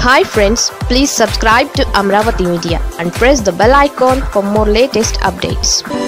Hi friends, please subscribe to Amaravathi Media and press the bell icon for more latest updates.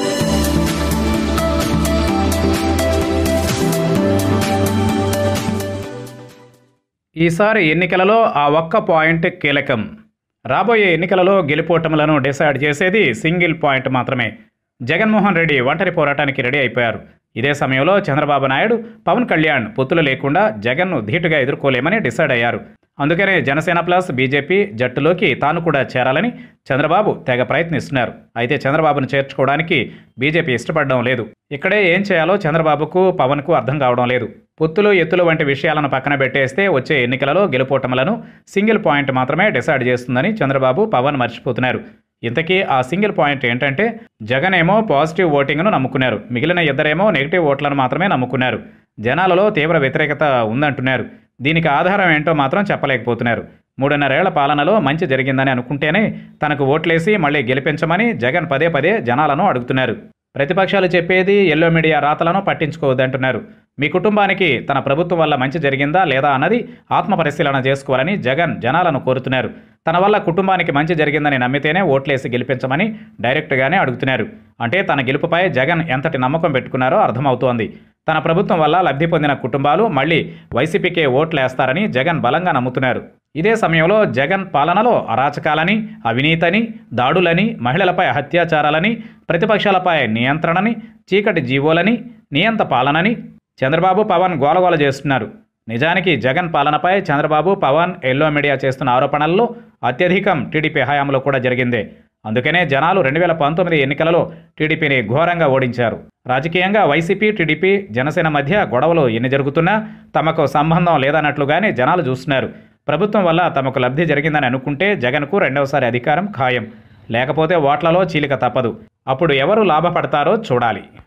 ఈసారి ఎన్నికలలో ఆ ఒక్క point కీలకం. రాబోయే ఎన్నికలలో గెలుపోటములను డిసైడ్ చేసేది సింగిల్ పాయింట్ మాత్రమే. జగన్మోహన్ రెడ్డి ఒంటరి పోరాటానికి రెడీ అయిపోయారు. ఇదే సమయంలో చంద్రబాబు నాయుడు, పవన్ కళ్యాణ్ పొత్తులు లేకుండా జగన్ను ధీటుగా ఎదుర్కోలేమని డిసైడ్ అయ్యారు. అందుకనే జనసేన ప్లస్ బీజేపీ జట్టులోకి తాను కూడా చేరాలని చంద్రబాబు తెగ ప్రయత్నిస్తున్నారు. అయితే చంద్రబాబును చేర్చుకోవడానికి బీజేపీ ఇష్టపడడం లేదు. ఇక్కడే ఏం చేయాలో చంద్రబాబుకు, పవన్కు అర్థం కావడం లేదు. పొత్తులు, ఎత్తులు వంటి విషయాలను పక్కన పెట్టేస్తే వచ్చే ఎన్నికలలో గెలుపోటములను సింగిల్ పాయింట్ మాత్రమే డిసైడ్ చేస్తుందని చంద్రబాబు, పవన్ మర్చిపోతున్నారు. ఇంతకీ ఆ సింగిల్ పాయింట్ ఏంటంటే, జగన్ ఏమో పాజిటివ్ ఓటింగ్ను నమ్ముకున్నారు, మిగిలిన ఇద్దరేమో నెగిటివ్ ఓట్లను మాత్రమే నమ్ముకున్నారు. జనాలలో తీవ్ర వ్యతిరేకత ఉందంటున్నారు. దీనికి ఆధారం ఏంటో మాత్రం చెప్పలేకపోతున్నారు. 3.5 ఏళ్ల పాలనలో మంచి జరిగిందని అనుకుంటేనే తనకు ఓట్లేసి మళ్లీ గెలిపించమని జగన్ పదే పదే జనాలను అడుగుతున్నారు. ప్రతిపక్షాలు చెప్పేది ఎల్లో మీడియా రాతలను పట్టించుకోవద్దంటున్నారు. మీ కుటుంబానికి తన ప్రభుత్వం వల్ల మంచి జరిగిందా లేదా అన్నది ఆత్మపరిశీలన చేసుకోవాలని జగన్ జనాలను కోరుతున్నారు. తన వల్ల కుటుంబానికి మంచి జరిగిందని నమ్మితేనే ఓట్లేసి గెలిపించమని డైరెక్ట్గానే అడుగుతున్నారు. అంటే తన గెలుపుపై జగన్ ఎంతటి నమ్మకం పెట్టుకున్నారో అర్థమవుతోంది. తన ప్రభుత్వం వల్ల లబ్ధి పొందిన కుటుంబాలు మళ్లీ వైసీపీకే ఓట్లేస్తారని జగన్ బలంగా నమ్ముతున్నారు. ఇదే సమయంలో జగన్ పాలనలో అరాచకాలని, అవినీతిని, దాడులని, మహిళలపై అత్యాచారాలని, ప్రతిపక్షాలపై నియంత్రణని, చీకటి జీవోలని, నియంత పాలనని చంద్రబాబు, పవన్ గోలగోల చేస్తున్నారు. నిజానికి జగన్ పాలనపై చంద్రబాబు, పవన్, ఎల్లో మీడియా చేస్తున్న ఆరోపణల్లో అత్యధికం టీడీపీ హయాంలో కూడా జరిగిందే. అందుకనే జనాలు 2019 ఎన్నికలలో టీడీపీని ఘోరంగా ఓడించారు. రాజకీయంగా వైసీపీ, టీడీపీ, జనసేన మధ్య గొడవలు ఎన్ని జరుగుతున్నా తమకు సంబంధం లేదన్నట్లుగానే జనాలు చూస్తున్నారు. ప్రభుత్వం వల్ల తమకు లబ్ధి జరిగిందని అనుకుంటే జగన్కు రెండవసారి అధికారం ఖాయం. లేకపోతే ఓట్లలో చీలిక తప్పదు. అప్పుడు ఎవరు లాభపడతారో చూడాలి.